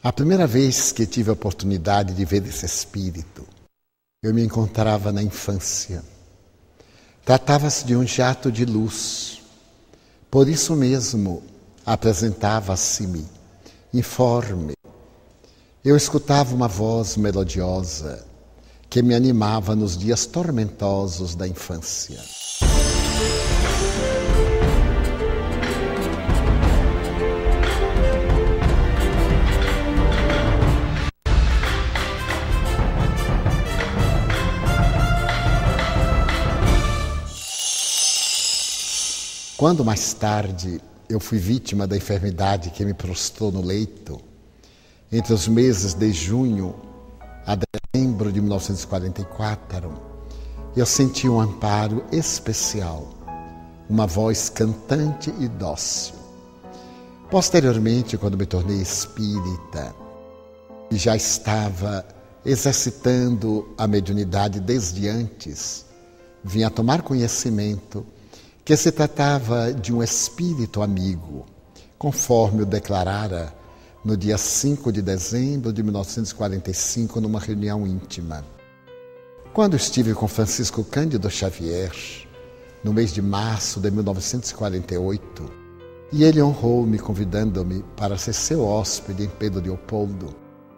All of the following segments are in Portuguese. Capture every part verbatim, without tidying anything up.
A primeira vez que tive a oportunidade de ver esse espírito, eu me encontrava na infância. Tratava-se de um jato de luz. Por isso mesmo, apresentava-se-me informe. Eu escutava uma voz melodiosa que me animava nos dias tormentosos da infância. Quando mais tarde eu fui vítima da enfermidade que me prostrou no leito, entre os meses de junho a dezembro de mil novecentos e quarenta e quatro, eu senti um amparo especial, uma voz cantante e dócil. Posteriormente, quando me tornei espírita e já estava exercitando a mediunidade desde antes, vim a tomar conhecimento que se tratava de um espírito amigo, conforme eu declarara no dia cinco de dezembro de mil novecentos e quarenta e cinco, numa reunião íntima. Quando estive com Francisco Cândido Xavier, no mês de março de mil novecentos e quarenta e oito, e ele honrou-me convidando-me para ser seu hóspede em Pedro Leopoldo.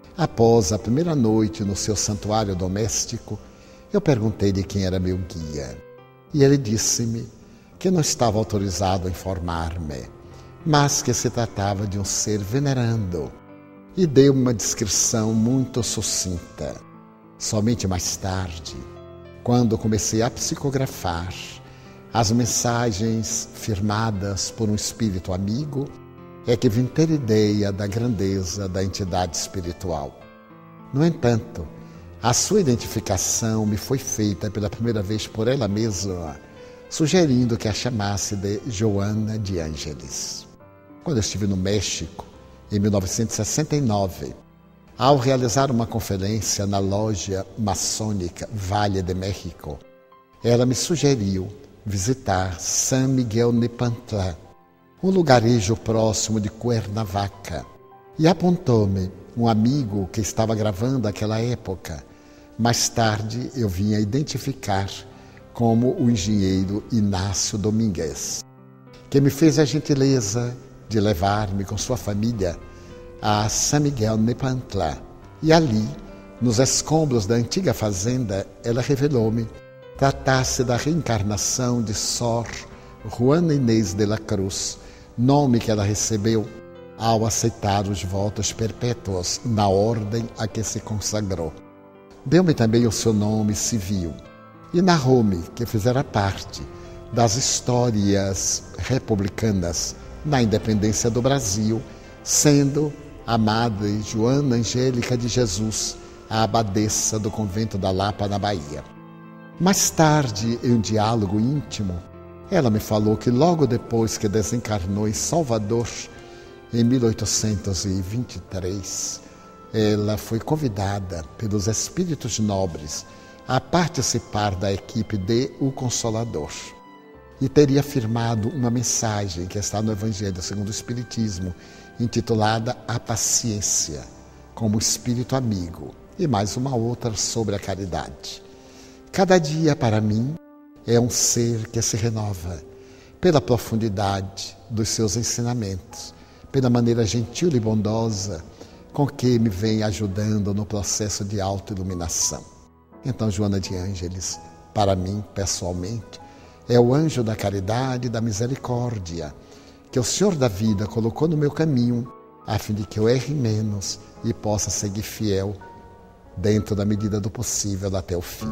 Após a primeira noite no seu santuário doméstico, eu perguntei-lhe quem era meu guia, e ele disse-me que não estava autorizado a informar-me, mas que se tratava de um ser venerando, e deu uma descrição muito sucinta. Somente mais tarde, quando comecei a psicografar as mensagens firmadas por um espírito amigo, é que vim ter ideia da grandeza da entidade espiritual. No entanto, a sua identificação me foi feita pela primeira vez por ela mesma, sugerindo que a chamasse de Joana de Ângeles. Quando eu estive no México, em mil novecentos e sessenta e nove, ao realizar uma conferência na loja maçônica Vale de México, ela me sugeriu visitar San Miguel Nepantla, um lugarejo próximo de Cuernavaca, e apontou-me um amigo que estava gravando aquela época. Mais tarde eu vim a identificar como o engenheiro Inácio Domingues, que me fez a gentileza de levar-me com sua família a San Miguel Nepantla. E ali, nos escombros da antiga fazenda, ela revelou-me tratar-se da reencarnação de Sor Juana Inês de la Cruz, nome que ela recebeu ao aceitar os votos perpétuos na ordem a que se consagrou. Deu-me também o seu nome civil e narrou-me que fizera parte das histórias republicanas na independência do Brasil, sendo a Madre Joana Angélica de Jesus a abadesa do convento da Lapa, na Bahia. Mais tarde, em um diálogo íntimo, ela me falou que logo depois que desencarnou em Salvador, em mil oitocentos e vinte e três, ela foi convidada pelos espíritos nobres a participar da equipe de O Consolador, e teria firmado uma mensagem que está no Evangelho segundo o Espiritismo, intitulada A Paciência, como espírito amigo, e mais uma outra sobre a caridade. Cada dia, para mim, é um ser que se renova pela profundidade dos seus ensinamentos, pela maneira gentil e bondosa com que me vem ajudando no processo de autoiluminação. Então, Joana de Ângeles, para mim, pessoalmente, é o anjo da caridade e da misericórdia que o Senhor da vida colocou no meu caminho, a fim de que eu erre menos e possa seguir fiel, dentro da medida do possível, até o fim.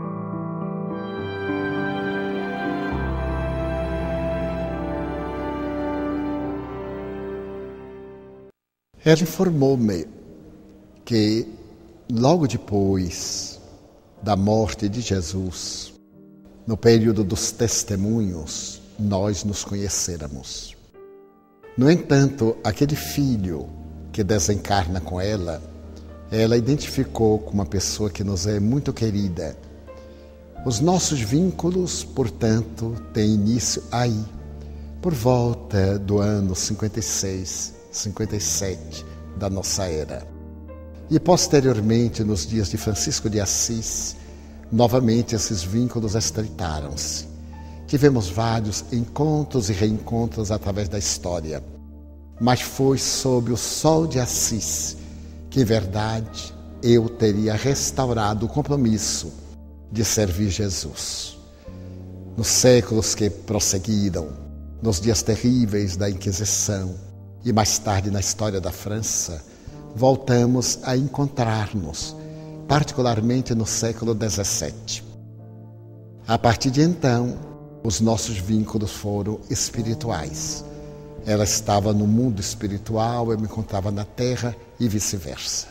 Ela informou-me que, logo depois da morte de Jesus, no período dos testemunhos, nós nos conhecêramos. No entanto, aquele filho que desencarna com ela, ela identificou como uma pessoa que nos é muito querida. Os nossos vínculos, portanto, têm início aí, por volta do ano cinquenta e seis, cinquenta e sete da nossa era. E posteriormente, nos dias de Francisco de Assis, novamente esses vínculos estreitaram-se. Tivemos vários encontros e reencontros através da história, mas foi sob o sol de Assis que, em verdade, eu teria restaurado o compromisso de servir Jesus. Nos séculos que prosseguiram, nos dias terríveis da Inquisição e mais tarde na história da França, voltamos a encontrar-nos, particularmente no século dezessete. A partir de então, os nossos vínculos foram espirituais. Ela estava no mundo espiritual, eu me encontrava na terra e vice-versa.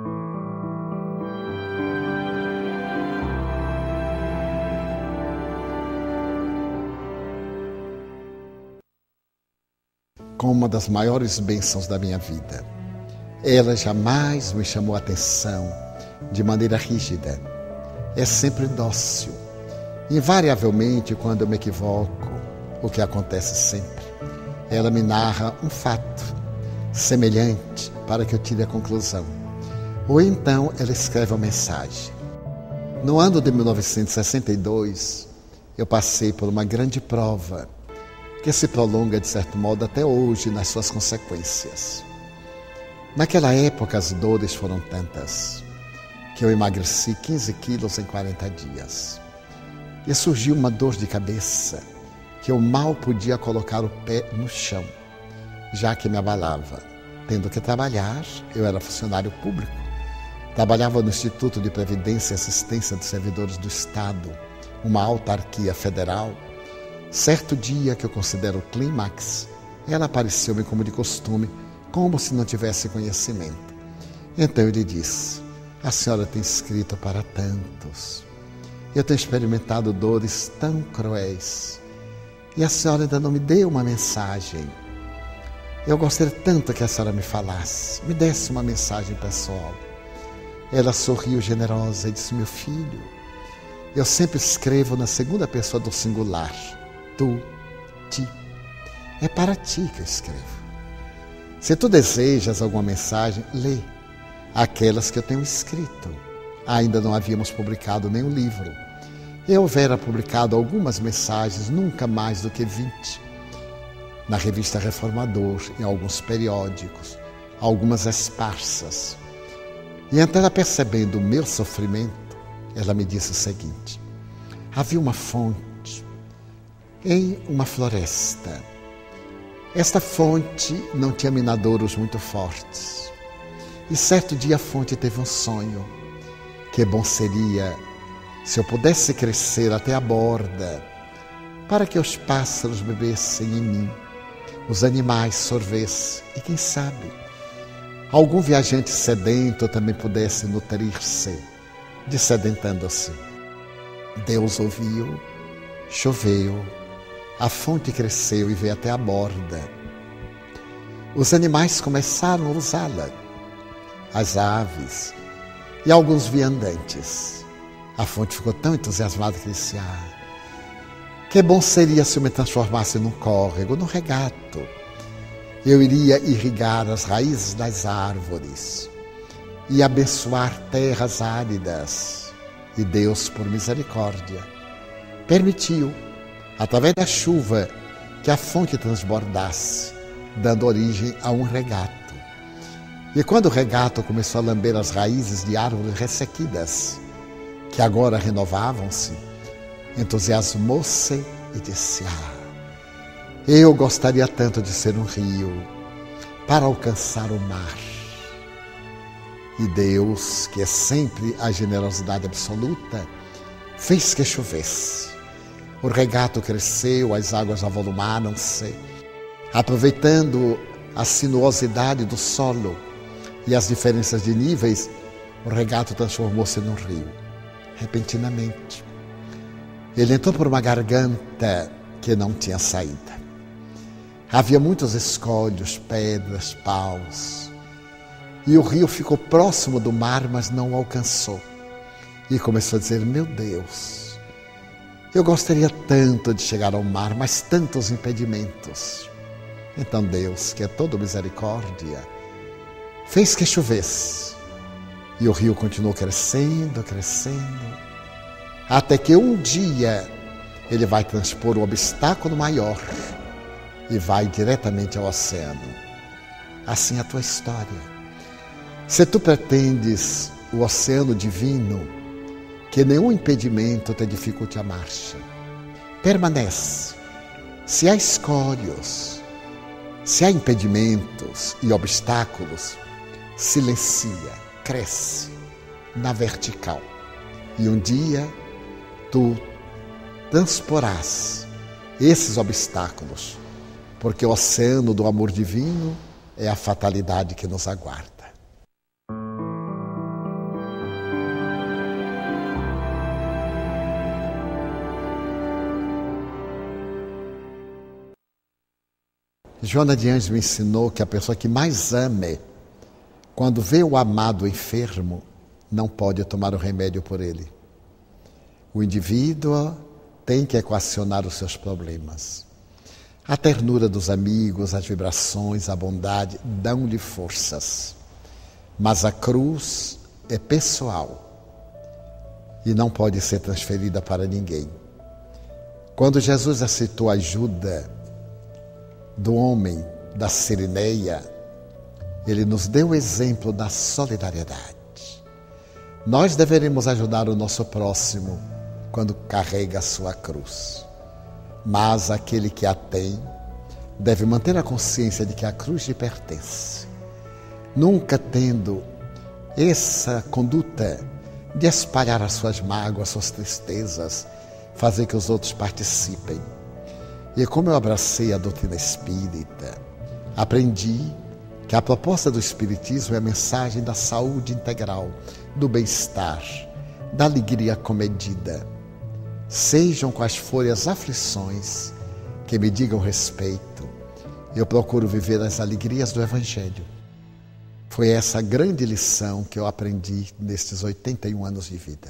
Com uma das maiores bênçãos da minha vida, ela jamais me chamou a atenção de maneira rígida. É sempre dócil. Invariavelmente, quando eu me equivoco, o que acontece sempre, ela me narra um fato semelhante para que eu tire a conclusão. Ou então ela escreve uma mensagem. No ano de mil novecentos e sessenta e dois, eu passei por uma grande prova que se prolonga, de certo modo, até hoje nas suas consequências. Naquela época, as dores foram tantas que eu emagreci quinze quilos em quarenta dias. E surgiu uma dor de cabeça que eu mal podia colocar o pé no chão, já que me abalava. Tendo que trabalhar, eu era funcionário público, trabalhava no Instituto de Previdência e Assistência dos Servidores do Estado, uma autarquia federal. Certo dia, que eu considero o clímax, ela apareceu-me como de costume, como se não tivesse conhecimento. Então eu lhe disse: a senhora tem escrito para tantos. Eu tenho experimentado dores tão cruéis. E a senhora ainda não me deu uma mensagem. Eu gostaria tanto que a senhora me falasse, me desse uma mensagem pessoal. Ela sorriu generosa e disse: meu filho, eu sempre escrevo na segunda pessoa do singular. Tu, ti. É para ti que eu escrevo. Se tu desejas alguma mensagem, lê aquelas que eu tenho escrito. Ainda não havíamos publicado nenhum livro. Eu houvera publicado algumas mensagens, nunca mais do que vinte, na revista Reformador, em alguns periódicos, algumas esparsas. E então, ela, percebendo o meu sofrimento, ela me disse o seguinte: havia uma fonte em uma floresta. Esta fonte não tinha minadouros muito fortes. E certo dia a fonte teve um sonho. Que bom seria se eu pudesse crescer até a borda, para que os pássaros bebessem em mim, os animais sorvessem e, quem sabe, algum viajante sedento também pudesse nutrir-se, dessedentando-se. Deus ouviu, choveu, a fonte cresceu e veio até a borda. Os animais começaram a usá-la, as aves e alguns viandantes. A fonte ficou tão entusiasmada que disse: ah, que bom seria se eu me transformasse num córrego, num regato. Eu iria irrigar as raízes das árvores e abençoar terras áridas. E Deus, por misericórdia, permitiu, através da chuva, que a fonte transbordasse, dando origem a um regato. E quando o regato começou a lamber as raízes de árvores ressequidas, que agora renovavam-se, entusiasmou-se e disse: ah, eu gostaria tanto de ser um rio para alcançar o mar. E Deus, que é sempre a generosidade absoluta, fez que chovesse. O regato cresceu, as águas avolumaram-se, aproveitando a sinuosidade do solo e as diferenças de níveis, o regato transformou-se num rio. Repentinamente, ele entrou por uma garganta que não tinha saída. Havia muitos escolhos, pedras, paus, e o rio ficou próximo do mar, mas não o alcançou. E começou a dizer: meu Deus, eu gostaria tanto de chegar ao mar, mas tantos impedimentos. Então Deus, que é todo misericórdia, fez que chovesse. E o rio continuou crescendo, crescendo, até que um dia ele vai transpor o obstáculo maior e vai diretamente ao oceano. Assim é a tua história. Se tu pretendes o oceano divino, que nenhum impedimento te dificulte a marcha. Permanece. Se há escolhos, se há impedimentos e obstáculos, silencia, cresce na vertical. E um dia tu transporás esses obstáculos, porque o oceano do amor divino é a fatalidade que nos aguarda. Joana de Ângeles me ensinou que a pessoa que mais ame, quando vê o amado enfermo, não pode tomar o remédio por ele. O indivíduo tem que equacionar os seus problemas. A ternura dos amigos, as vibrações, a bondade dão-lhe forças. Mas a cruz é pessoal e não pode ser transferida para ninguém. Quando Jesus aceitou a ajuda do homem da Sirineia, ele nos deu o exemplo da solidariedade. Nós deveremos ajudar o nosso próximo quando carrega a sua cruz. Mas aquele que a tem deve manter a consciência de que a cruz lhe pertence. Nunca tendo essa conduta de espalhar as suas mágoas, as suas tristezas, fazer que os outros participem. E como eu abracei a doutrina espírita, aprendi que a proposta do espiritismo é a mensagem da saúde integral, do bem-estar, da alegria comedida. Sejam quais forem as aflições que me digam respeito, eu procuro viver as alegrias do Evangelho. Foi essa grande lição que eu aprendi nestes oitenta e um anos de vida.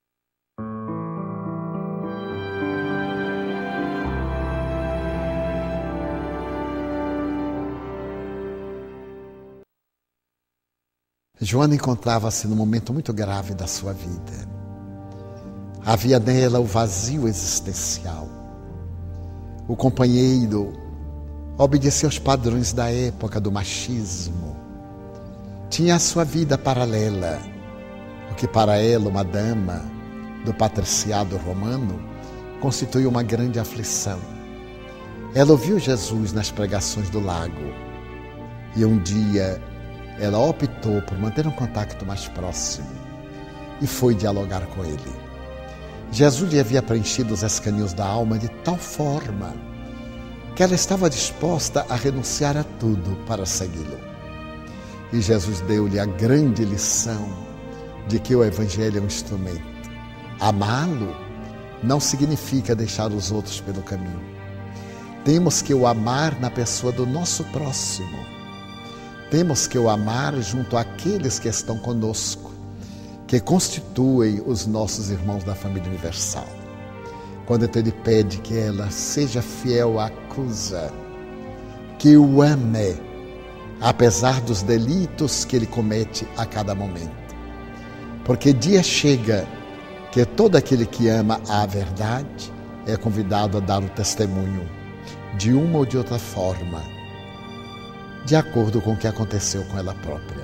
Joana encontrava-se num momento muito grave da sua vida. Havia nela o vazio existencial. O companheiro obedecia aos padrões da época do machismo. Tinha a sua vida paralela, o que para ela, uma dama do patriciado romano, constituiu uma grande aflição. Ela ouviu Jesus nas pregações do lago e um dia ela optou por manter um contato mais próximo e foi dialogar com ele. Jesus lhe havia preenchido os escaninhos da alma de tal forma que ela estava disposta a renunciar a tudo para segui-lo. E Jesus deu-lhe a grande lição de que o Evangelho é um instrumento. Amá-lo não significa deixar os outros pelo caminho. Temos que o amar na pessoa do nosso próximo. Temos que o amar junto àqueles que estão conosco, que constituem os nossos irmãos da família universal. Quando então ele pede que ela seja fiel à cruz, que o ame, apesar dos delitos que ele comete a cada momento. Porque dia chega que todo aquele que ama a verdade é convidado a dar o testemunho, de uma ou de outra forma, de acordo com o que aconteceu com ela própria.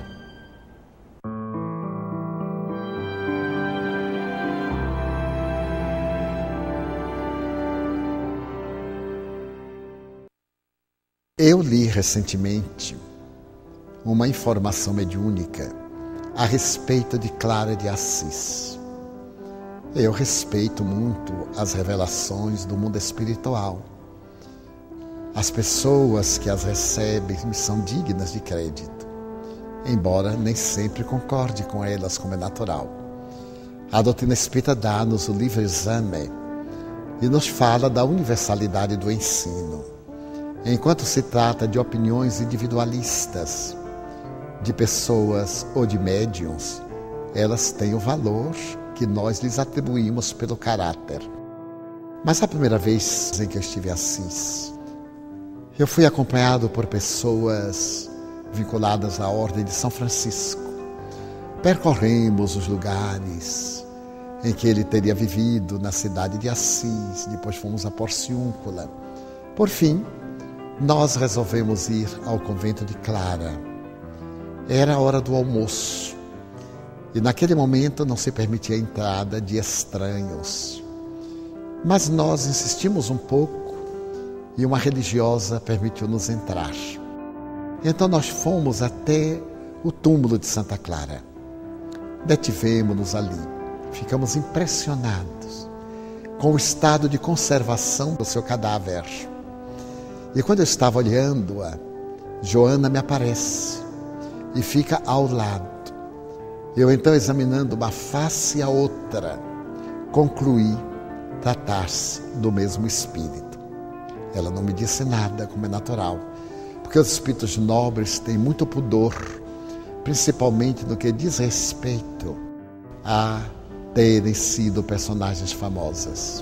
Eu li recentemente uma informação mediúnica a respeito de Clara de Assis. Eu respeito muito as revelações do mundo espiritual. As pessoas que as recebem são dignas de crédito, embora nem sempre concorde com elas, como é natural. A doutrina espírita dá-nos o livre exame e nos fala da universalidade do ensino. Enquanto se trata de opiniões individualistas, de pessoas ou de médiuns, elas têm o valor que nós lhes atribuímos pelo caráter. Mas a primeira vez em que eu estive em Assis, eu fui acompanhado por pessoas vinculadas à Ordem de São Francisco. Percorremos os lugares em que ele teria vivido na cidade de Assis, depois fomos a Porciúncula. Por fim, nós resolvemos ir ao convento de Clara. Era a hora do almoço e naquele momento não se permitia a entrada de estranhos. Mas nós insistimos um pouco e uma religiosa permitiu-nos entrar. Então nós fomos até o túmulo de Santa Clara. Detivemos-nos ali. Ficamos impressionados com o estado de conservação do seu cadáver. E quando eu estava olhando-a, Joana me aparece e fica ao lado. Eu então, examinando uma face e a outra, concluí tratar-se do mesmo espírito. Ela não me disse nada, como é natural, porque os espíritos nobres têm muito pudor, principalmente no que diz respeito a terem sido personagens famosas.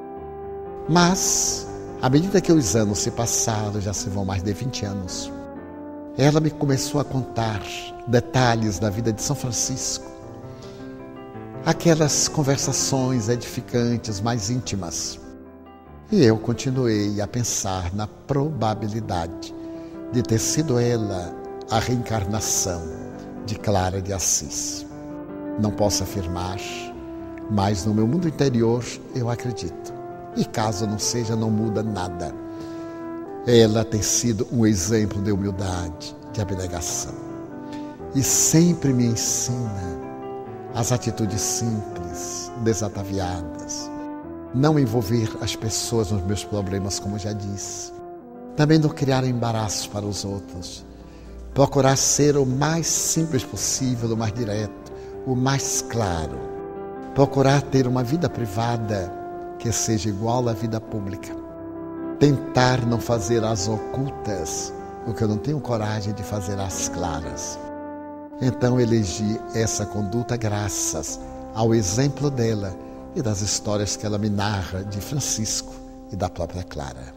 Mas, à medida que os anos se passaram, já se vão mais de vinte anos, ela me começou a contar detalhes da vida de São Francisco, aquelas conversações edificantes, mais íntimas. E eu continuei a pensar na probabilidade de ter sido ela a reencarnação de Clara de Assis. Não posso afirmar, mas no meu mundo interior eu acredito. E caso não seja, não muda nada. Ela tem sido um exemplo de humildade, de abnegação. E sempre me ensina as atitudes simples, desataviadas. Não envolver as pessoas nos meus problemas, como já disse. Também não criar embaraço para os outros. Procurar ser o mais simples possível, o mais direto, o mais claro. Procurar ter uma vida privada que seja igual à vida pública. Tentar não fazer às ocultas o que eu não tenho coragem de fazer às claras. Então elegi essa conduta graças ao exemplo dela e das histórias que ela me narra de Francisco e da própria Clara.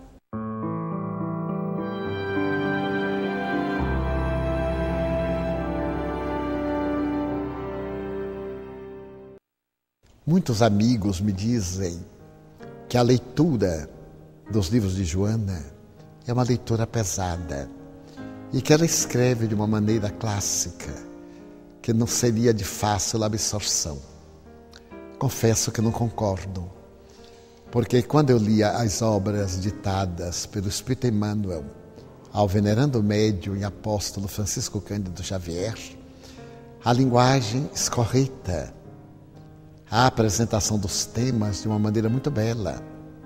Muitos amigos me dizem que a leitura dos livros de Joana é uma leitura pesada e que ela escreve de uma maneira clássica, que não seria de fácil absorção. Confesso que não concordo, porque quando eu lia as obras ditadas pelo Espírito Emmanuel ao venerando médium e apóstolo Francisco Cândido Xavier, a linguagem escorreta, a apresentação dos temas de uma maneira muito bela.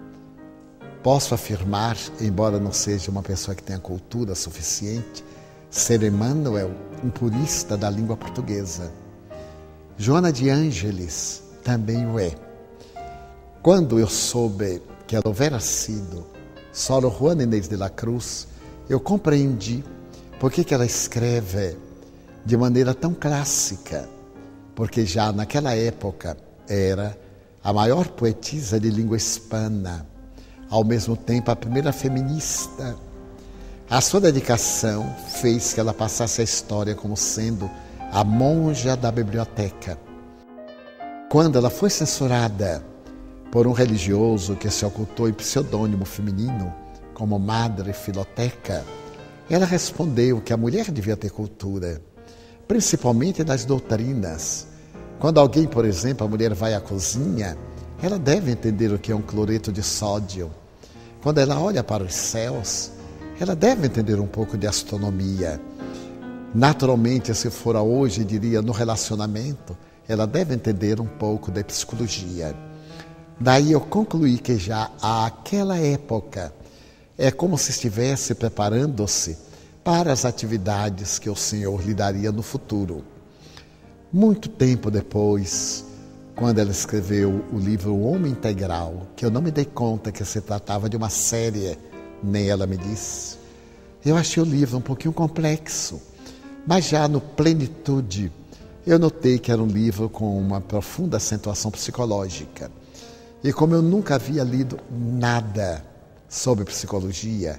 Posso afirmar, embora não seja uma pessoa que tenha cultura suficiente, ser Emmanuel um purista da língua portuguesa. Joana de Ângeles também o é. Quando eu soube que ela houvera sido Sor Juana Inês de la Cruz, eu compreendi por que ela escreve de maneira tão clássica, porque já naquela época era a maior poetisa de língua hispana, ao mesmo tempo a primeira feminista. A sua dedicação fez que ela passasse a história como sendo a monja da biblioteca. Quando ela foi censurada por um religioso que se ocultou em pseudônimo feminino, como Madre Filoteca, ela respondeu que a mulher devia ter cultura, principalmente nas doutrinas. Quando alguém, por exemplo, a mulher vai à cozinha, ela deve entender o que é um cloreto de sódio. Quando ela olha para os céus, ela deve entender um pouco de astronomia. Naturalmente, se for hoje, diria, no relacionamento, ela deve entender um pouco de psicologia. Daí eu concluí que já àquela época é como se estivesse preparando-se para as atividades que o Senhor lhe daria no futuro. Muito tempo depois, quando ela escreveu o livro O Homem Integral, que eu não me dei conta que se tratava de uma série, nem ela me disse, eu achei o livro um pouquinho complexo, mas já no Plenitude, eu notei que era um livro com uma profunda acentuação psicológica. E como eu nunca havia lido nada sobre psicologia,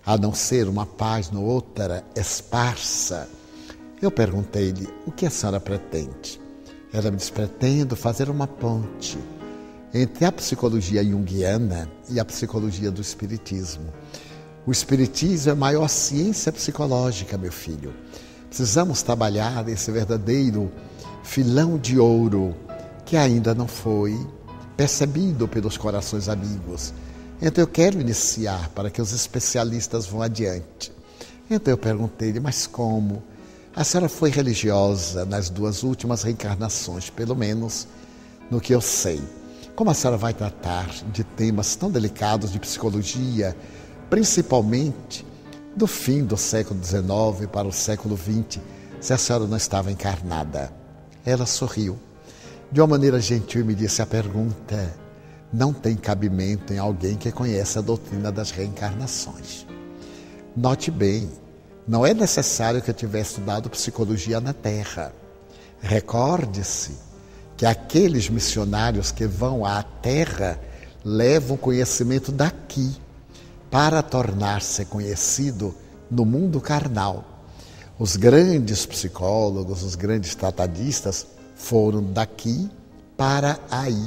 a não ser uma página ou outra esparsa. Eu perguntei-lhe, o que a senhora pretende? Ela me disse, pretendo fazer uma ponte entre a psicologia junguiana e a psicologia do espiritismo. O espiritismo é a maior ciência psicológica, meu filho. Precisamos trabalhar esse verdadeiro filão de ouro que ainda não foi percebido pelos corações amigos. Então eu quero iniciar para que os especialistas vão adiante. Então eu perguntei-lhe, mas como? A senhora foi religiosa nas duas últimas reencarnações, pelo menos no que eu sei. Como a senhora vai tratar de temas tão delicados de psicologia, principalmente do fim do século dezenove para o século vinte, se a senhora não estava encarnada? Ela sorriu. De uma maneira gentil me disse, a pergunta não tem cabimento em alguém que conhece a doutrina das reencarnações. Note bem, não é necessário que eu tivesse estudado psicologia na Terra. Recorde-se que aqueles missionários que vão à Terra levam conhecimento daqui para tornar-se conhecido no mundo carnal. Os grandes psicólogos, os grandes tratadistas foram daqui para aí.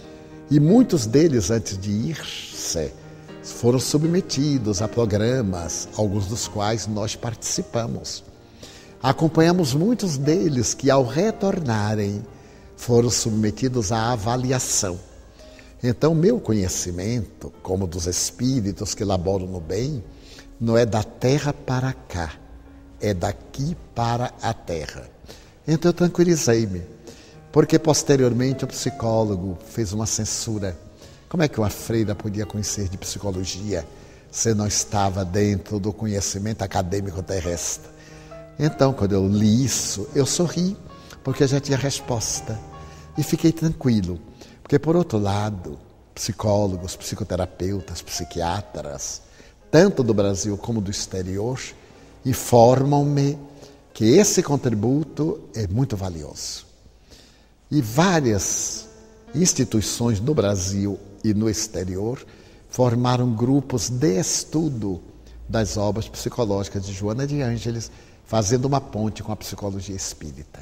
E muitos deles, antes de ir-se, foram submetidos a programas, alguns dos quais nós participamos. Acompanhamos muitos deles que, ao retornarem, foram submetidos à avaliação. Então, meu conhecimento, como dos espíritos que laboram no bem, não é da terra para cá, é daqui para a terra. Então, eu tranquilizei-me, porque posteriormente o psicólogo fez uma censura. Como é que uma freira podia conhecer de psicologia se não estava dentro do conhecimento acadêmico terrestre? Então, quando eu li isso, eu sorri, porque eu já tinha resposta. E fiquei tranquilo, porque, por outro lado, psicólogos, psicoterapeutas, psiquiatras, tanto do Brasil como do exterior, informam-me que esse contributo é muito valioso. E várias instituições no Brasil e no exterior formaram grupos de estudo das obras psicológicas de Joana de Ângeles, fazendo uma ponte com a psicologia espírita.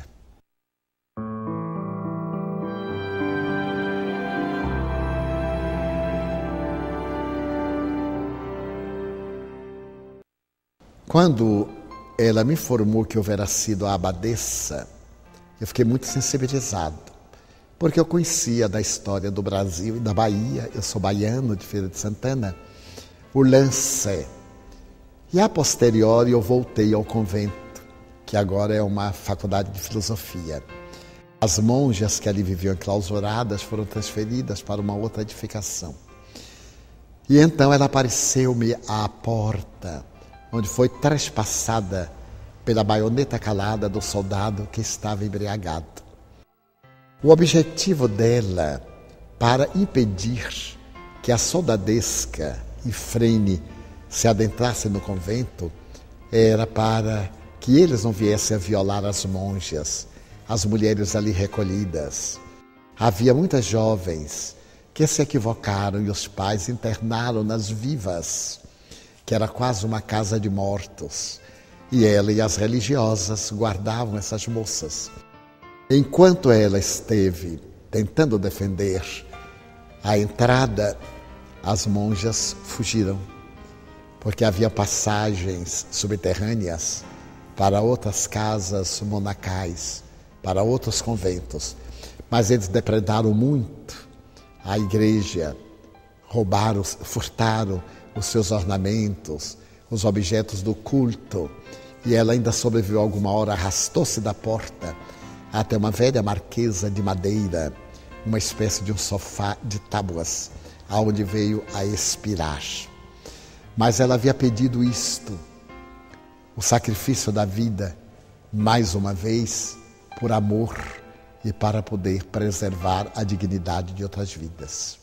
Quando ela me informou que eu houvera sido a abadesa, eu fiquei muito sensibilizado, porque eu conhecia da história do Brasil e da Bahia, eu sou baiano de Feira de Santana, o lance. E a posteriori eu voltei ao convento, que agora é uma faculdade de filosofia. As monjas que ali viviam enclausuradas foram transferidas para uma outra edificação. E então ela apareceu-me à porta, onde foi trespassada pela baioneta calada do soldado que estava embriagado. O objetivo dela, para impedir que a soldadesca Ifrene se adentrasse no convento, era para que eles não viessem a violar as monjas, as mulheres ali recolhidas. Havia muitas jovens que se equivocaram e os pais internaram-nas vivas, que era quase uma casa de mortos, e ela e as religiosas guardavam essas moças. Enquanto ela esteve tentando defender a entrada, as monjas fugiram, porque havia passagens subterrâneas para outras casas monacais, para outros conventos. Mas eles depredaram muito a igreja, roubaram, furtaram os seus ornamentos, os objetos do culto, e ela ainda sobreviveu alguma hora, arrastou-se da porta até uma velha marquesa de madeira, uma espécie de um sofá de tábuas, aonde veio a expirar. Mas ela havia pedido isto, o sacrifício da vida, mais uma vez, por amor e para poder preservar a dignidade de outras vidas.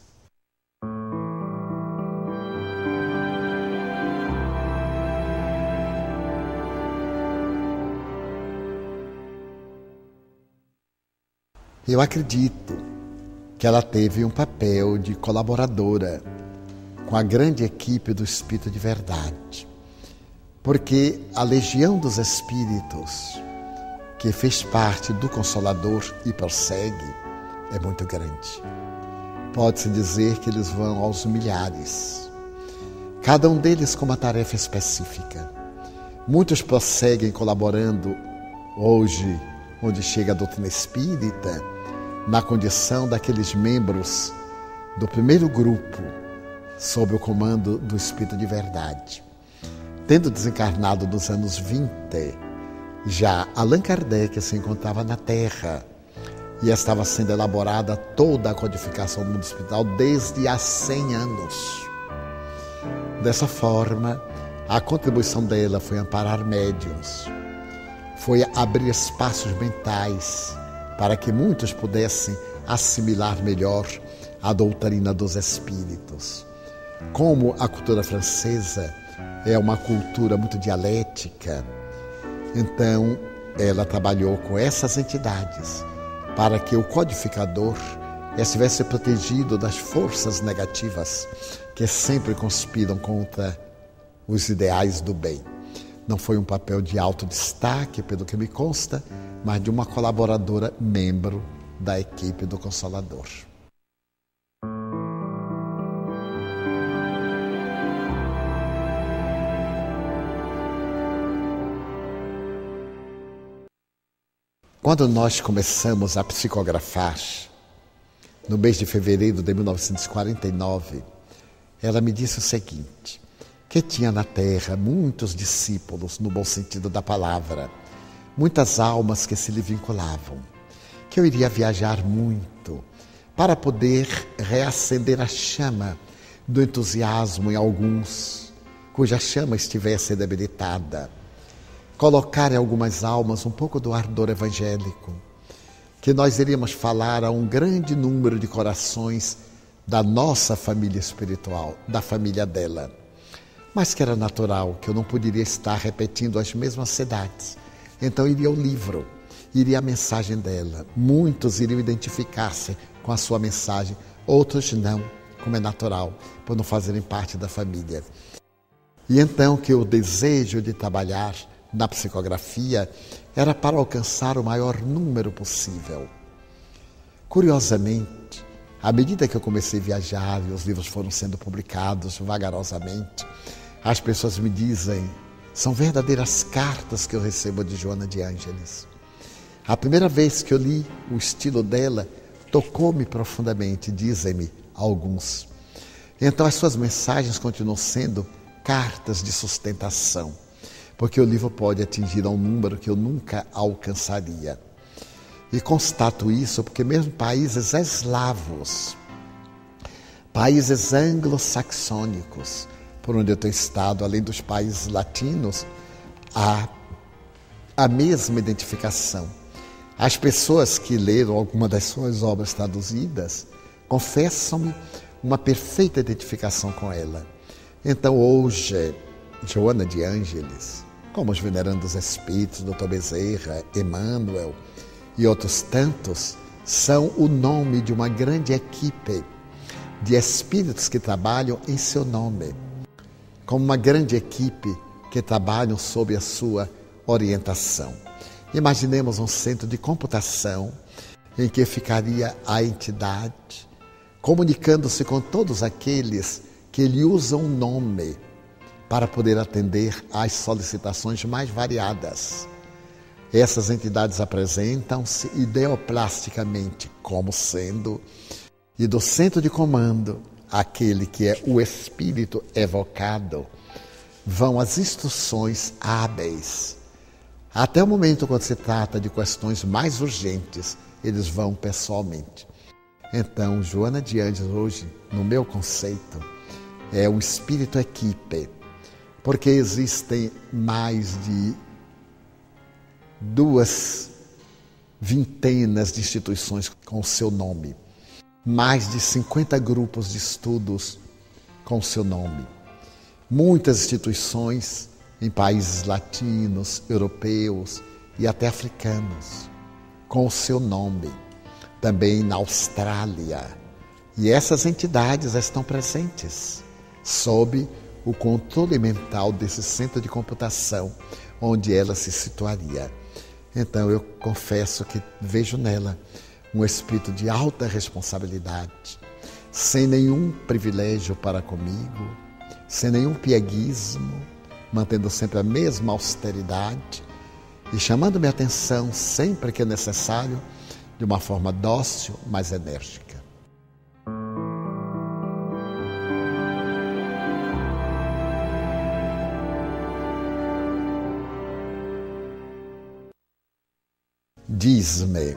Eu acredito que ela teve um papel de colaboradora com a grande equipe do Espírito de Verdade. porque a legião dos espíritos que fez parte do Consolador e persegue é muito grande. Pode-se dizer que eles vão aos milhares, cada um deles com uma tarefa específica. Muitos prosseguem colaborando hoje, onde chega a doutrina espírita, na condição daqueles membros do primeiro grupo, sob o comando do Espírito de Verdade. Tendo desencarnado nos anos vinte, já Allan Kardec se encontrava na Terra e estava sendo elaborada toda a codificação do mundo espiritual desde há cem anos. Dessa forma, a contribuição dela foi amparar médiuns, foi abrir espaços mentais para que muitos pudessem assimilar melhor a doutrina dos espíritos. Como a cultura francesa é uma cultura muito dialética, então ela trabalhou com essas entidades para que o codificador estivesse protegido das forças negativas que sempre conspiram contra os ideais do bem. Não foi um papel de alto destaque, pelo que me consta, mas de uma colaboradora membro da equipe do Consolador. Quando nós começamos a psicografar, no mês de fevereiro de mil novecentos e quarenta e nove, ela me disse o seguinte, que tinha na Terra muitos discípulos, no bom sentido da palavra, muitas almas que se lhe vinculavam, que eu iria viajar muito para poder reacender a chama do entusiasmo em alguns, cuja chama estivesse debilitada, colocar em algumas almas um pouco do ardor evangélico, que nós iríamos falar a um grande número de corações da nossa família espiritual, da família dela. Mas que era natural, que eu não poderia estar repetindo as mesmas cidades. Então iria o livro, iria a mensagem dela. Muitos iriam identificar-se com a sua mensagem, outros não, como é natural, por não fazerem parte da família. E então que o desejo de trabalhar na psicografia era para alcançar o maior número possível. Curiosamente, à medida que eu comecei a viajar e os livros foram sendo publicados vagarosamente, as pessoas me dizem, são verdadeiras cartas que eu recebo de Joana de Ângeles. A primeira vez que eu li o estilo dela, tocou-me profundamente, dizem-me alguns. Então as suas mensagens continuam sendo cartas de sustentação, porque o livro pode atingir a um número que eu nunca alcançaria. E constato isso porque mesmo países eslavos, países anglo-saxônicos, por onde eu tenho estado, além dos países latinos, há a mesma identificação. As pessoas que leram alguma das suas obras traduzidas confessam-me uma perfeita identificação com ela. Então hoje, Joana de Ângeles, como os venerandos espíritos, doutor Bezerra, Emmanuel e outros tantos, são o nome de uma grande equipe de espíritos que trabalham em seu nome, como uma grande equipe que trabalham sob a sua orientação. Imaginemos um centro de computação em que ficaria a entidade comunicando-se com todos aqueles que lhe usam o nome para poder atender às solicitações mais variadas. Essas entidades apresentam-se ideoplasticamente como sendo, e do centro de comando, aquele que é o espírito evocado, vão as instruções hábeis. Até o momento quando se trata de questões mais urgentes, eles vão pessoalmente. Então, Joana de Ângeles hoje, no meu conceito, é um espírito equipe, porque existem mais de duas vintenas de instituições com o seu nome, mais de cinquenta grupos de estudos com o seu nome, muitas instituições em países latinos, europeus e até africanos, com o seu nome, também na Austrália. E essas entidades estão presentes sob o controle mental desse centro de computação onde ela se situaria. Então eu confesso que vejo nela um espírito de alta responsabilidade, sem nenhum privilégio para comigo, sem nenhum pieguismo, mantendo sempre a mesma austeridade e chamando minha atenção sempre que é necessário, de uma forma dócil, mas enérgica. Diz-me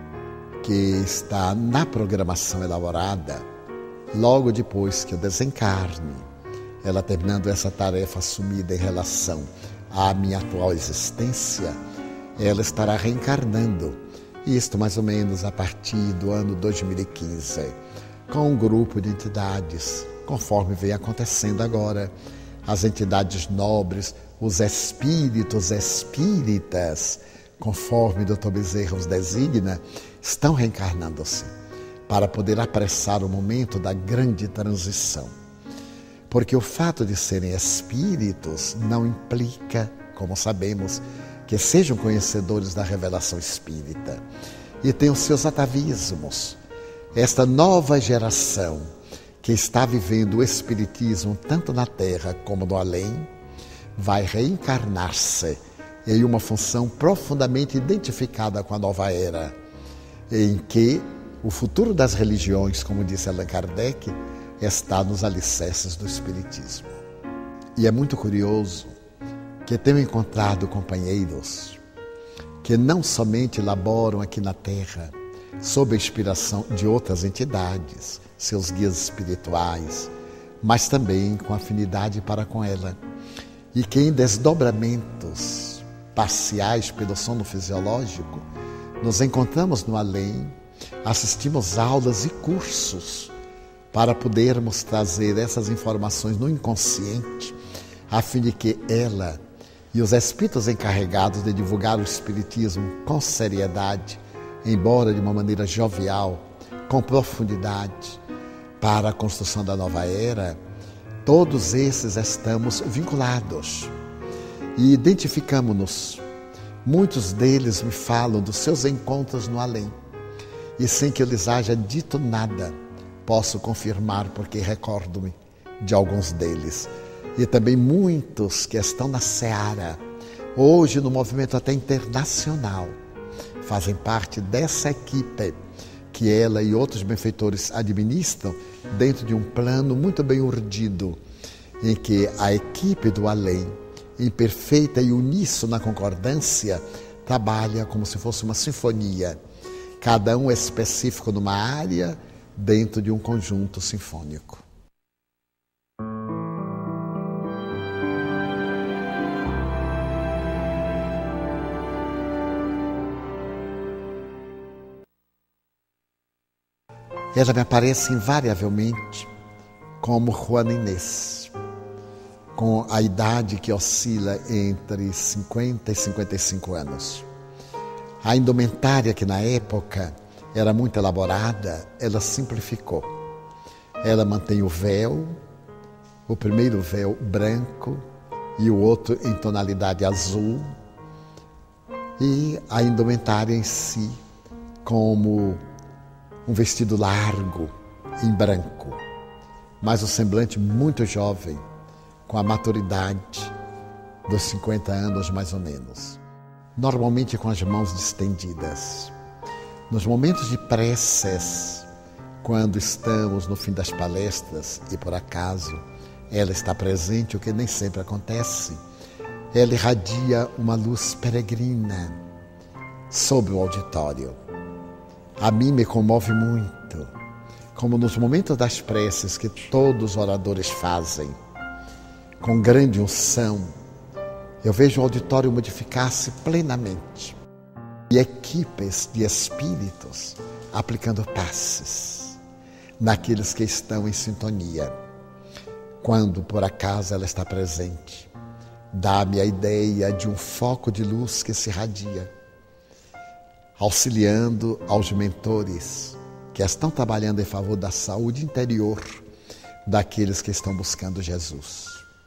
que está na programação elaborada, logo depois que eu desencarne, ela terminando essa tarefa assumida em relação à minha atual existência, ela estará reencarnando, isto mais ou menos a partir do ano dois mil e quinze, com um grupo de entidades, conforme vem acontecendo agora, as entidades nobres, os espíritos espíritas, conforme doutor Bezerra os designa, estão reencarnando-se para poder apressar o momento da grande transição. Porque o fato de serem espíritos não implica, como sabemos, que sejam conhecedores da revelação espírita e tenham seus atavismos. Esta nova geração que está vivendo o espiritismo tanto na Terra como no além, vai reencarnar-se em uma função profundamente identificada com a nova era, em que o futuro das religiões, como disse Allan Kardec, está nos alicerces do Espiritismo. E é muito curioso que tenho encontrado companheiros que não somente laboram aqui na Terra, sob a inspiração de outras entidades, seus guias espirituais, mas também com afinidade para com ela, e que em desdobramentos parciais pelo sono fisiológico, nos encontramos no além, assistimos aulas e cursos para podermos trazer essas informações no inconsciente, a fim de que ela e os espíritos encarregados de divulgar o espiritismo com seriedade, embora de uma maneira jovial, com profundidade, para a construção da nova era, todos esses estamos vinculados. E identificamos-nos. Muitos deles me falam dos seus encontros no além. E sem que eu lhes haja dito nada, posso confirmar porque recordo-me de alguns deles. E também muitos que estão na seara, hoje no movimento até internacional, fazem parte dessa equipe que ela e outros benfeitores administram dentro de um plano muito bem urdido, em que a equipe do além, em perfeita e uníssona concordância, trabalha como se fosse uma sinfonia, cada um específico numa área dentro de um conjunto sinfônico. Ela me aparece invariavelmente como Juana Inês, com a idade que oscila entre cinquenta e cinquenta e cinco anos. A indumentária, que na época era muito elaborada, ela simplificou. Ela mantém o véu, o primeiro véu branco e o outro em tonalidade azul, e a indumentária em si como um vestido largo, em branco, mas o semblante muito jovem, com a maturidade dos cinquenta anos mais ou menos. Normalmente com as mãos distendidas. Nos momentos de preces, quando estamos no fim das palestras e por acaso ela está presente, o que nem sempre acontece, ela irradia uma luz peregrina sobre o auditório. A mim me comove muito, como nos momentos das preces que todos os oradores fazem, com grande unção, eu vejo o auditório modificar-se plenamente e equipes de espíritos aplicando passes naqueles que estão em sintonia. Quando, por acaso, ela está presente, dá-me a ideia de um foco de luz que se irradia, auxiliando aos mentores que estão trabalhando em favor da saúde interior daqueles que estão buscando Jesus.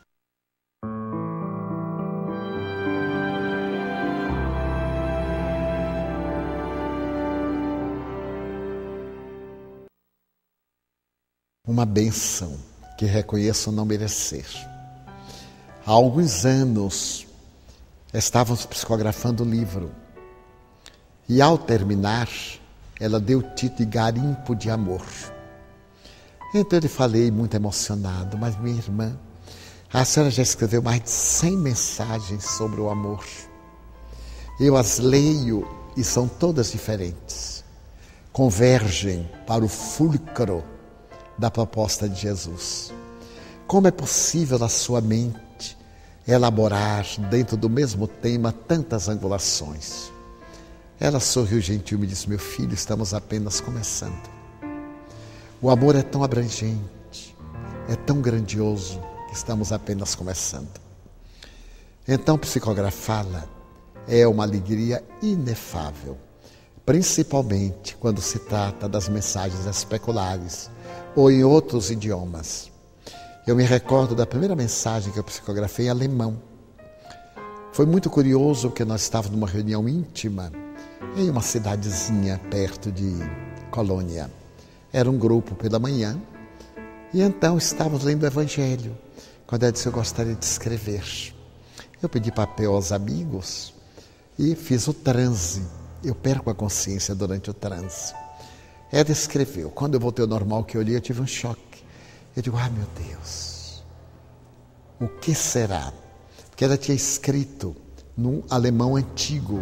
uma bênção que reconheço não merecer. Há alguns anos estávamos psicografando o livro e, ao terminar, ela deu o título de Garimpo de Amor. Então eu lhe falei muito emocionado: mas minha irmã, a senhora já escreveu mais de cem mensagens sobre o amor. Eu as leio e são todas diferentes. Convergem para o fulcro da proposta de Jesus. Como é possível a sua mente elaborar dentro do mesmo tema tantas angulações? Ela sorriu gentil e me disse: meu filho, estamos apenas começando. O amor é tão abrangente, é tão grandioso, que estamos apenas começando. Então, psicografá-la é uma alegria inefável, principalmente quando se trata das mensagens especulares ou em outros idiomas. Eu me recordo da primeira mensagem que eu psicografei em alemão. Foi muito curioso porque nós estávamos numa reunião íntima em uma cidadezinha perto de Colônia. Era um grupo pela manhã e então estávamos lendo o Evangelho, quando ela disse: eu gostaria de escrever. Eu pedi papel aos amigos e fiz o transe. Eu perco a consciência durante o transe. Ela escreveu. Quando eu voltei ao normal, que eu li, eu tive um choque. Eu digo: ah, meu Deus, o que será? Porque ela tinha escrito num alemão antigo.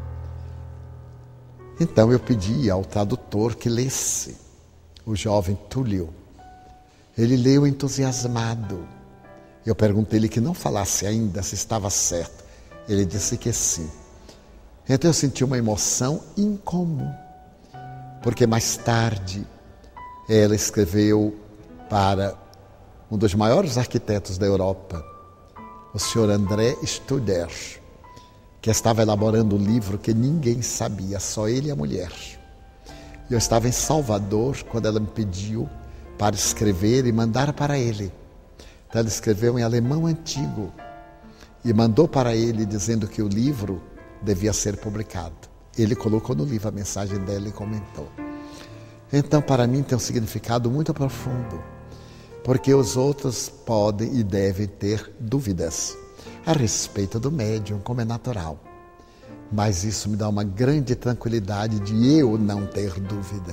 Então eu pedi ao tradutor que lesse. O jovem Túlio, ele leu entusiasmado. Eu perguntei-lhe que não falasse ainda se estava certo. Ele disse que sim. Então eu senti uma emoção incomum, porque mais tarde ela escreveu para um dos maiores arquitetos da Europa, o senhor André Studer, que estava elaborando um livro que ninguém sabia, só ele e a mulher. Eu estava em Salvador quando ela me pediu para escrever e mandar para ele. Então ela escreveu em alemão antigo e mandou para ele dizendo que o livro devia ser publicado. Ele colocou no livro a mensagem dela e comentou. Então, para mim, tem um significado muito profundo, porque os outros podem e devem ter dúvidas a respeito do médium, como é natural. Mas isso me dá uma grande tranquilidade de eu não ter dúvida,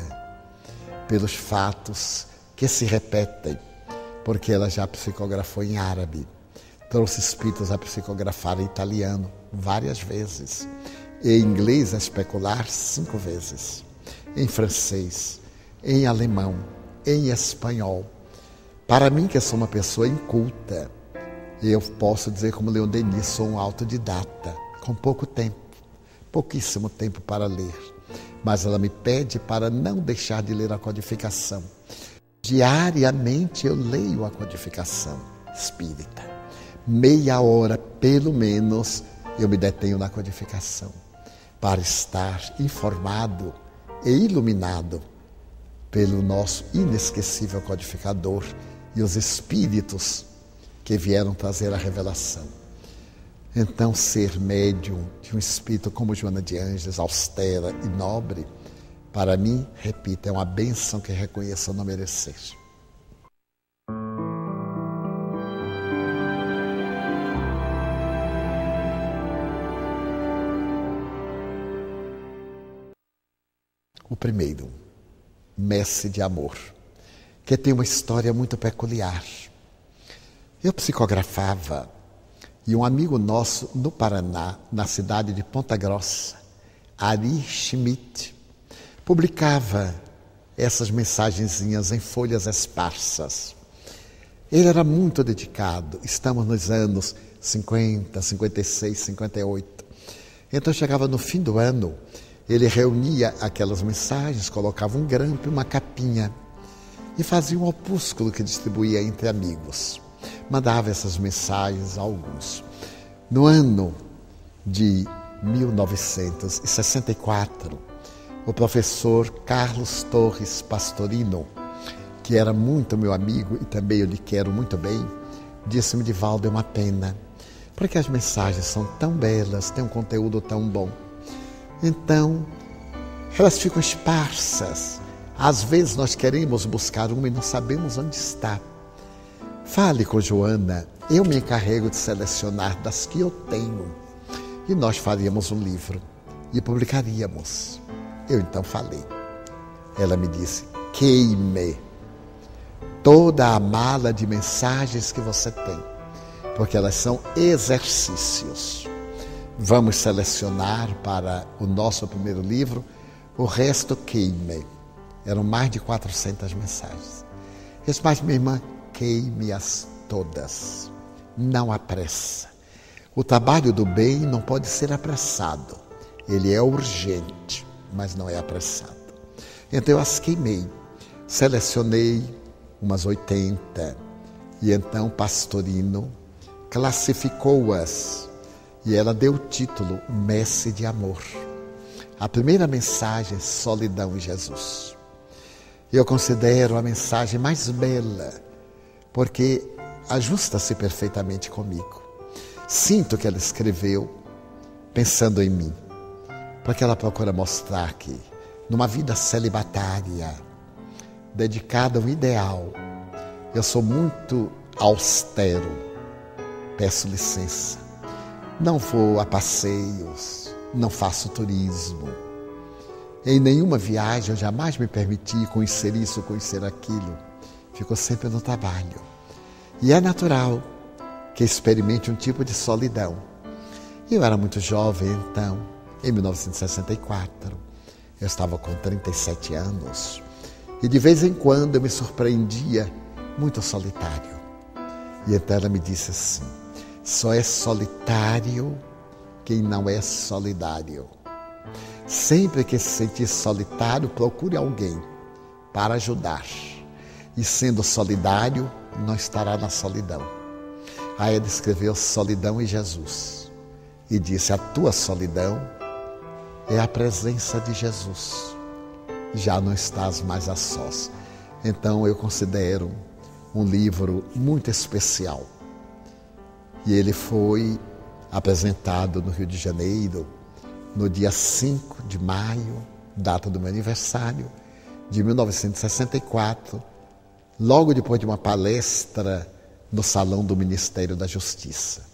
pelos fatos que se repetem, porque ela já psicografou em árabe, trouxe espíritos a psicografar em italiano várias vezes, em inglês a especular cinco vezes, em francês, em alemão, em espanhol. Para mim, que sou uma pessoa inculta, eu posso dizer como Leon Denis, sou um autodidata, com pouco tempo, pouquíssimo tempo para ler. Mas ela me pede para não deixar de ler a codificação. Diariamente eu leio a codificação espírita. Meia hora, pelo menos, eu me detenho na codificação, para estar informado e iluminado pelo nosso inesquecível codificador e os espíritos que vieram trazer a revelação. Então, ser médium de um espírito como Joana de Ângeles, austera e nobre, para mim, repito, é uma bênção que reconheço não merecer. O primeiro, Messe de Amor, que tem uma história muito peculiar. Eu psicografava e um amigo nosso no Paraná, na cidade de Ponta Grossa, Ari Schmidt, publicava essas mensagenzinhas em folhas esparsas. Ele era muito dedicado, estamos nos anos cinquenta, cinquenta e seis, cinquenta e oito. Então chegava no fim do ano, ele reunia aquelas mensagens, colocava um grampo e uma capinha e fazia um opúsculo que distribuía entre amigos. Mandava essas mensagens a alguns. No ano de mil novecentos e sessenta e quatro, o professor Carlos Torres Pastorino, que era muito meu amigo e também eu lhe quero muito bem, disse-me: Divaldo, é uma pena, porque as mensagens são tão belas, têm um conteúdo tão bom. Então, elas ficam esparsas Às vezes nós queremos buscar uma e não sabemos onde está. Fale com Joana, eu me encarrego de selecionar das que eu tenho. E nós faríamos um livro e publicaríamos. Eu então falei. Ela me disse, queime toda a mala de mensagens que você tem, porque elas são exercícios. Vamos selecionar para o nosso primeiro livro, o resto queime. Eram mais de quatrocentas mensagens. Eu disse, mas minha irmã, queime-as todas. Não há pressa. O trabalho do bem não pode ser apressado. Ele é urgente, mas não é apressado. Então eu as queimei. Selecionei umas oitenta. E então Pastorino classificou-as. E ela deu o título Messe de Amor. A primeira mensagem, solidão em Jesus. Eu considero a mensagem mais bela, porque ajusta-se perfeitamente comigo. Sinto que ela escreveu pensando em mim, porque ela procura mostrar que, numa vida celibatária, dedicada ao ideal, eu sou muito austero, peço licença. Não vou a passeios, não faço turismo. Em nenhuma viagem eu jamais me permiti conhecer isso, conhecer aquilo. Fico sempre no trabalho. E é natural que experimente um tipo de solidão. Eu era muito jovem então, em mil novecentos e sessenta e quatro. Eu estava com trinta e sete anos. E de vez em quando eu me surpreendia muito solitário. E então ela me disse assim, só é solitário quem não é solidário. Sempre que se sentir solitário, procure alguém para ajudar. E sendo solidário, não estará na solidão. Aí ele escreveu solidão em Jesus. E disse, a tua solidão é a presença de Jesus. Já não estás mais a sós. Então eu considero um livro muito especial. E ele foi apresentado no Rio de Janeiro, no dia cinco de maio, data do meu aniversário, de mil novecentos e sessenta e quatro, logo depois de uma palestra no Salão do Ministério da Justiça.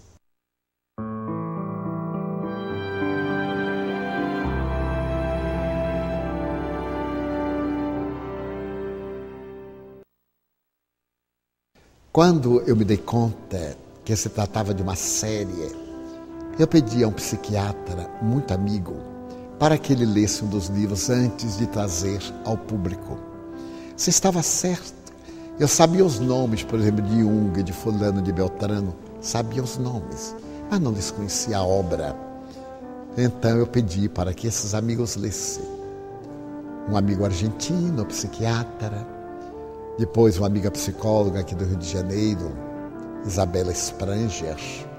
Quando eu me dei conta que se tratava de uma série, eu pedi a um psiquiatra muito amigo para que ele lesse um dos livros antes de trazer ao público. Se estava certo, eu sabia os nomes, por exemplo, de Jung, de fulano, de Beltrano, sabia os nomes, mas não desconhecia a obra. Então eu pedi para que esses amigos lessem. Um amigo argentino, psiquiatra, depois uma amiga psicóloga aqui do Rio de Janeiro, Isabela Spranger.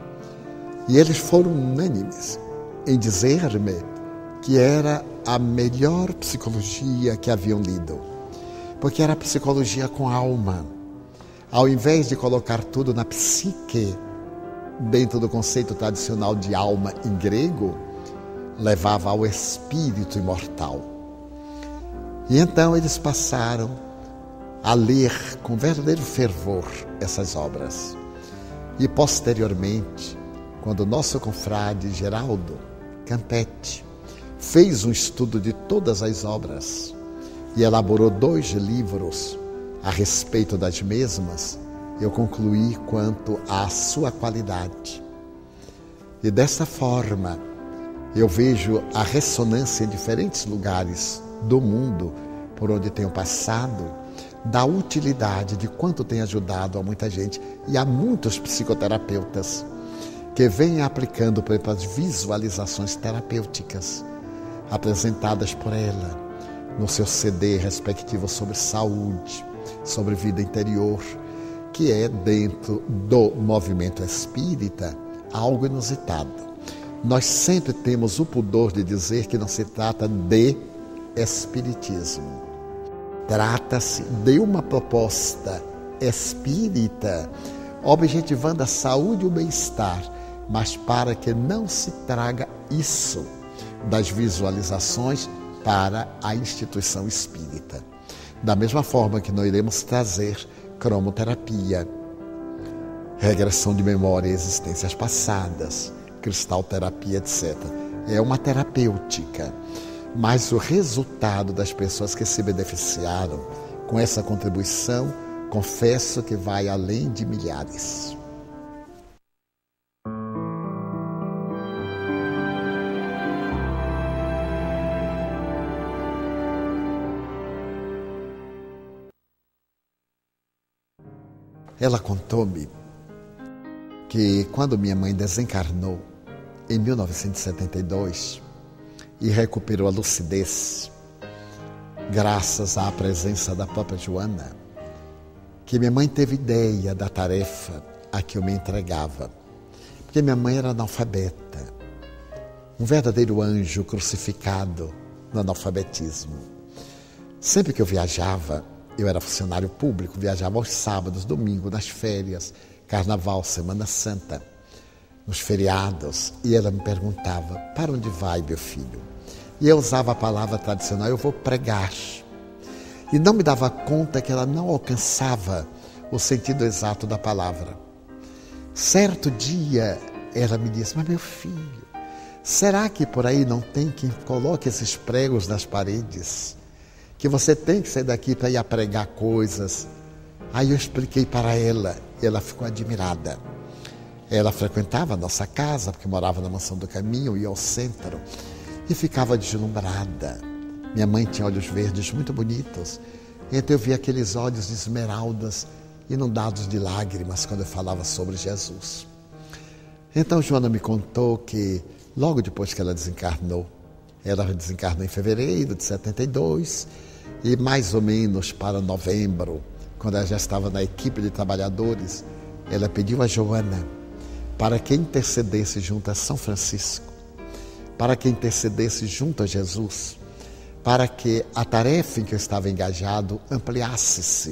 E eles foram unânimes em dizer-me que era a melhor psicologia que haviam lido. Porque era psicologia com alma. Ao invés de colocar tudo na psique, dentro do conceito tradicional de alma em grego, levava ao espírito imortal. E então eles passaram a ler com verdadeiro fervor essas obras. E posteriormente, quando o nosso confrade Geraldo Campetti fez um estudo de todas as obras e elaborou dois livros a respeito das mesmas, eu concluí quanto à sua qualidade. E dessa forma, eu vejo a ressonância em diferentes lugares do mundo por onde tenho passado, da utilidade de quanto tem ajudado a muita gente e a muitos psicoterapeutas que vêm aplicando, por exemplo, as visualizações terapêuticas apresentadas por ela no seu C D respectivo sobre saúde, sobre vida interior, que é, dentro do movimento espírita, algo inusitado. Nós sempre temos o pudor de dizer que não se trata de espiritismo. Trata-se de uma proposta espírita, objetivando a saúde e o bem-estar, mas para que não se traga isso das visualizações para a instituição espírita. Da mesma forma que não iremos trazer cromoterapia, regressão de memória e existências passadas, cristalterapia, etcétera. É uma terapêutica, mas o resultado das pessoas que se beneficiaram com essa contribuição, confesso que vai além de milhares. Ela contou-me que quando minha mãe desencarnou, em mil novecentos e setenta e dois, e recuperou a lucidez, graças à presença da própria Joana, que minha mãe teve ideia da tarefa a que eu me entregava. Porque minha mãe era analfabeta, um verdadeiro anjo crucificado no analfabetismo. Sempre que eu viajava, eu era funcionário público, viajava aos sábados, domingos, nas férias, carnaval, Semana Santa, nos feriados, e ela me perguntava: para onde vai, meu filho? E eu usava a palavra tradicional: eu vou pregar. E não me dava conta que ela não alcançava o sentido exato da palavra. Certo dia, ela me disse: mas meu filho, será que por aí não tem quem coloque esses pregos nas paredes? Que você tem que sair daqui para ir a pregar coisas. Aí eu expliquei para ela e ela ficou admirada. Ela frequentava a nossa casa, porque morava na Mansão do Caminho, ia ao centro, e ficava deslumbrada. Minha mãe tinha olhos verdes muito bonitos, então eu via aqueles olhos de esmeraldas inundados de lágrimas quando eu falava sobre Jesus. Então Joana me contou que logo depois que ela desencarnou, ela desencarnou em fevereiro de setenta e dois, e mais ou menos para novembro, quando ela já estava na equipe de trabalhadores, ela pediu a Joana para que intercedesse junto a São Francisco, para que intercedesse junto a Jesus, para que a tarefa em que eu estava engajado ampliasse-se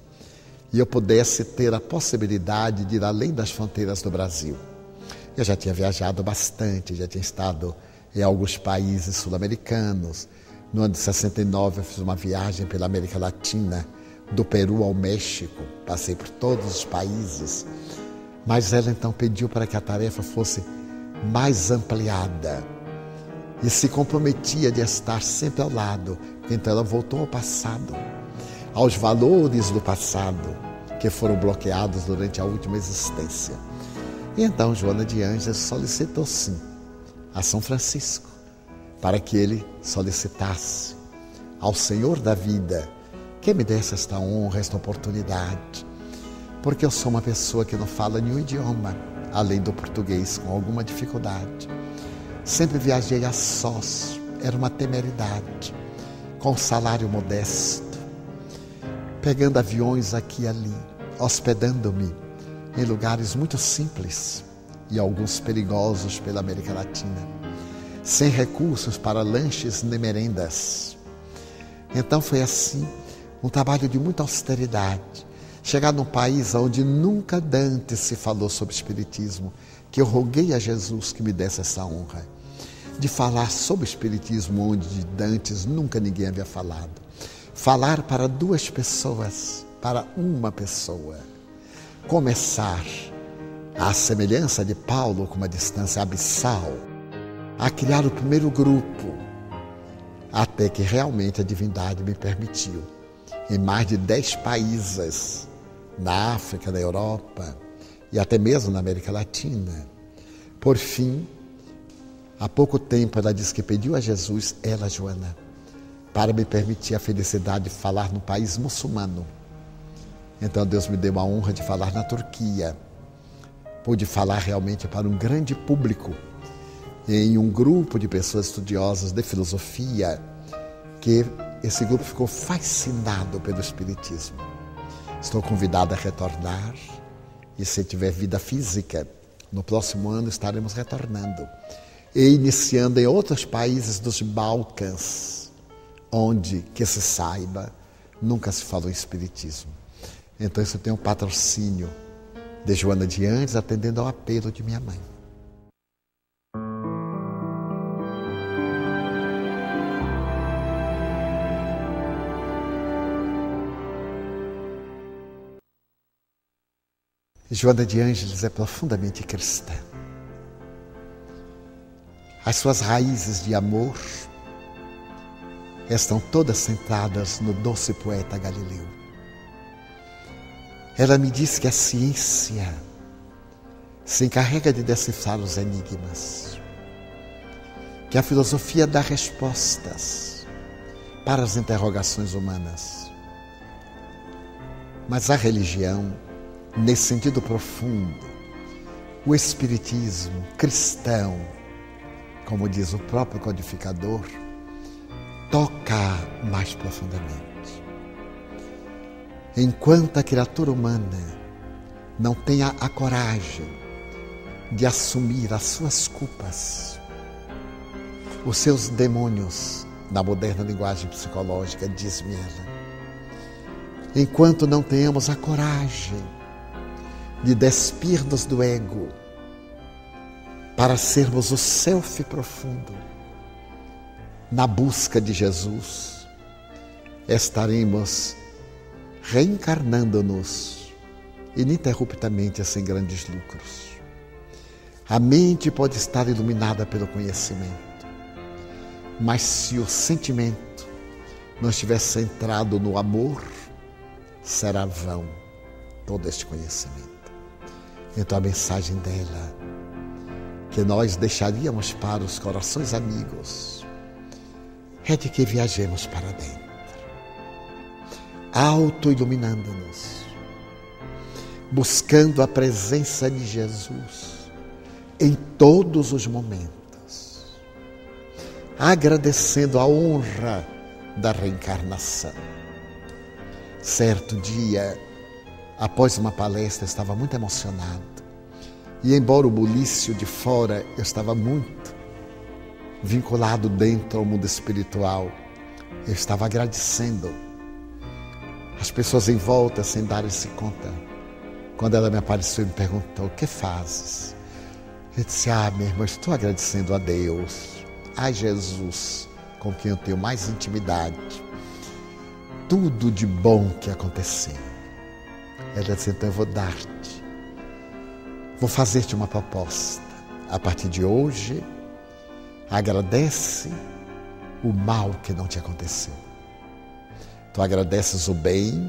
e eu pudesse ter a possibilidade de ir além das fronteiras do Brasil. Eu já tinha viajado bastante, já tinha estado em alguns países sul-americanos. No ano de sessenta e nove eu fiz uma viagem pela América Latina, do Peru ao México, passei por todos os países. Mas ela então pediu para que a tarefa fosse mais ampliada e se comprometia de estar sempre ao lado. Então ela voltou ao passado, aos valores do passado que foram bloqueados durante a última existência. E então Joana de Ângeles solicitou sim a São Francisco para que ele solicitasse ao Senhor da vida que me desse esta honra, esta oportunidade, porque eu sou uma pessoa que não fala nenhum idioma, além do português, com alguma dificuldade. Sempre viajei a sós, era uma temeridade, com um salário modesto, pegando aviões aqui e ali, hospedando-me em lugares muito simples e alguns perigosos pela América Latina, sem recursos para lanches nem merendas. Então foi assim, um trabalho de muita austeridade. Chegar num país onde nunca dantes se falou sobre espiritismo, que eu roguei a Jesus que me desse essa honra de falar sobre espiritismo onde de dantes nunca ninguém havia falado. Falar para duas pessoas, para uma pessoa. Começar, à semelhança de Paulo, com uma distância abissal, a criar o primeiro grupo, até que realmente a divindade me permitiu, em mais de dez países, na África, na Europa e até mesmo na América Latina. Por fim, há pouco tempo ela disse que pediu a Jesus, ela, Joana, para me permitir a felicidade de falar no país muçulmano. Então Deus me deu a honra de falar na Turquia. Pude falar realmente para um grande público, em um grupo de pessoas estudiosas de filosofia, que esse grupo ficou fascinado pelo Espiritismo. Estou convidado a retornar e, se tiver vida física, no próximo ano estaremos retornando e iniciando em outros países dos Balcãs, onde, que se saiba, nunca se falou em Espiritismo. Então isso tem um patrocínio de Joana de Ângeles, atendendo ao apelo de minha mãe. Joana de Ângeles é profundamente cristã. As suas raízes de amor estão todas centradas no doce poeta Galileu. Ela me diz que a ciência se encarrega de decifrar os enigmas, que a filosofia dá respostas para as interrogações humanas. Mas a religião, nesse sentido profundo, o espiritismo cristão, como diz o próprio codificador, toca mais profundamente. Enquanto a criatura humana não tenha a coragem de assumir as suas culpas, os seus demônios, na moderna linguagem psicológica, diz-me ela, enquanto não tenhamos a coragem de despir-nos do ego para sermos o self profundo, na busca de Jesus, estaremos reencarnando-nos ininterruptamente sem grandes lucros. A mente pode estar iluminada pelo conhecimento, mas se o sentimento não estiver centrado no amor, será vão todo este conhecimento. Então a mensagem dela, que nós deixaríamos para os corações amigos, é de que viajemos para dentro, auto-iluminando-nos, buscando a presença de Jesus em todos os momentos, agradecendo a honra da reencarnação. Certo dia, após uma palestra, eu estava muito emocionado. E embora o bulício de fora, eu estava muito vinculado dentro ao mundo espiritual. Eu estava agradecendo as pessoas em volta sem darem-se conta. Quando ela me apareceu e me perguntou, o que fazes? Eu disse, ah, minha irmã, estou agradecendo a Deus, a Jesus, com quem eu tenho mais intimidade. Tudo de bom que aconteceu. Ela disse, então eu vou dar-te, vou fazer-te uma proposta. A partir de hoje, agradece o mal que não te aconteceu. Tu agradeces o bem,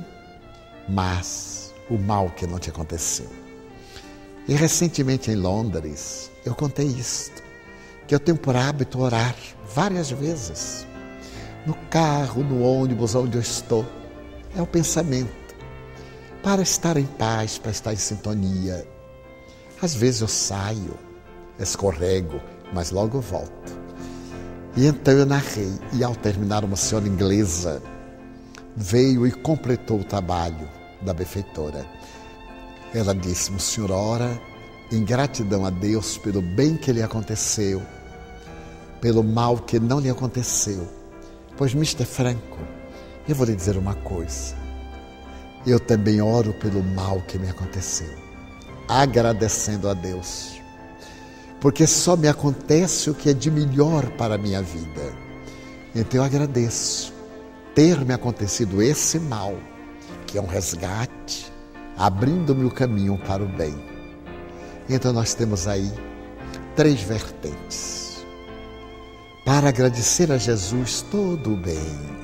mas o mal que não te aconteceu. E recentemente em Londres, eu contei isto, que eu tenho por hábito orar várias vezes. No carro, no ônibus, onde eu estou. É o pensamento. Para estar em paz, para estar em sintonia. Às vezes eu saio, escorrego, mas logo volto. E então eu narrei, e ao terminar, uma senhora inglesa veio e completou o trabalho da benfeitora. Ela disse, o senhor ora em gratidão a Deus pelo bem que lhe aconteceu, pelo mal que não lhe aconteceu. Pois, mister Franco, eu vou lhe dizer uma coisa. Eu também oro pelo mal que me aconteceu, agradecendo a Deus, porque só me acontece o que é de melhor para a minha vida. Então eu agradeço ter me acontecido esse mal, que é um resgate, abrindo-me o caminho para o bem. Então nós temos aí três vertentes para agradecer a Jesus todo o bem,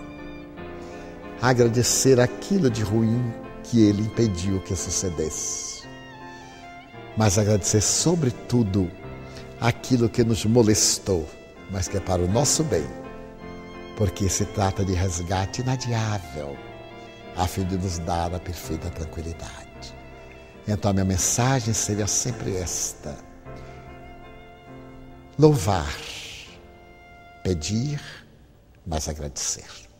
agradecer aquilo de ruim que Ele impediu que sucedesse, mas agradecer sobretudo aquilo que nos molestou, mas que é para o nosso bem, porque se trata de resgate inadiável, a fim de nos dar a perfeita tranquilidade. Então a minha mensagem seria sempre esta: louvar, pedir, mas agradecer.